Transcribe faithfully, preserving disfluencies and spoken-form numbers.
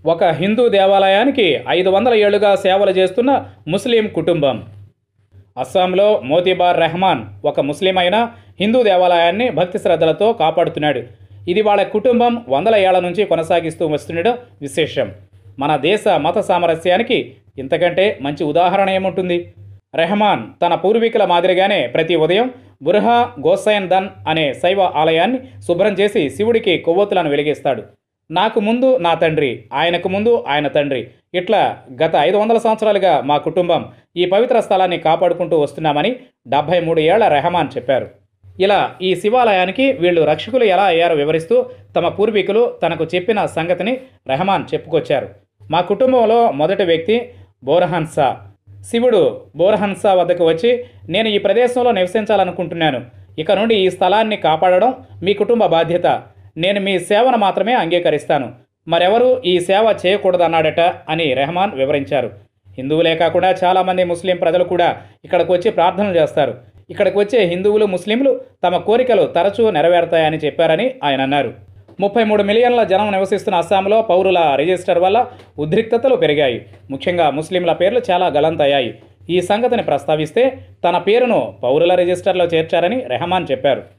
ఒక హిందూ దేవాలయానికి ఐదు వందల ఏళ్లుగా సేవలు చేస్తున్న ముస్లిం కుటుంబం. అస్సాంలో మోతిబార్ రెహమాన్ ఒక ముస్లిం అయిన హిందూ దేవాలయాన్ని భక్తి శ్రద్ధలతో కాపాడుతున్నాడు. ఇది వాళ్ళ కుటుంబం వందల ఏళ్ల నుంచి కొనసాగిస్తూ వస్తుండడం విశేషం. మన దేశ మత సామరస్యానికి ఇంతకంటే మంచి ఉదాహరణ ఏముంటుంది? రెహమాన్ తన పూర్వీకుల మాదిరిగానే ప్రతి ఉదయం బుర్హా గోసైన్ ధన్ అనే శైవ ఆలయాన్ని శుభ్రం చేసి శివుడికి కొవ్వొత్తులను వెలిగిస్తాడు. నాకు ముందు నా తండ్రి, ఆయనకు ముందు ఆయన తండ్రి, ఇట్లా గత ఐదు వందల సంవత్సరాలుగా మా కుటుంబం ఈ పవిత్ర స్థలాన్ని కాపాడుకుంటూ వస్తున్నామని డెబ్భై మూడు ఏళ్ల రెహమాన్ చెప్పారు. ఇలా ఈ శివాలయానికి వీళ్ళు రక్షకులు ఎలా అయ్యారో వివరిస్తూ తమ పూర్వీకులు తనకు చెప్పిన సంగతిని రెహమాన్ చెప్పుకొచ్చారు. మా కుటుంబంలో మొదటి వ్యక్తి బోర్హన్సా. శివుడు బోర్హన్సా వద్దకు వచ్చి, నేను ఈ ప్రదేశంలో నివసించాలనుకుంటున్నాను. ఇక నుండి ఈ స్థలాన్ని కాపాడడం మీ కుటుంబ బాధ్యత. నేను మీ సేవను మాత్రమే అంగీకరిస్తాను. మరెవరూ ఈ సేవ చేయకూడదన్నాడట అని రెహమాన్ వివరించారు. హిందువులే కాకుండా చాలామంది ముస్లిం ప్రజలు కూడా ఇక్కడికి వచ్చి ప్రార్థనలు చేస్తారు. ఇక్కడికి వచ్చే హిందువులు, ముస్లింలు తమ కోరికలు తరచూ నెరవేరుతాయని చెప్పారని ఆయన అన్నారు. ముప్పై మూడు మిలియన్ల జనం నివసిస్తున్న అస్సాంలో పౌరుల రిజిస్టర్ వల్ల ఉద్రిక్తతలు పెరిగాయి. ముఖ్యంగా ముస్లింల పేర్లు చాలా గల్లంతయ్యాయి. ఈ సంగతిని ప్రస్తావిస్తే తన పేరును పౌరుల రిజిస్టర్లో చేర్చారని రెహమాన్ చెప్పారు.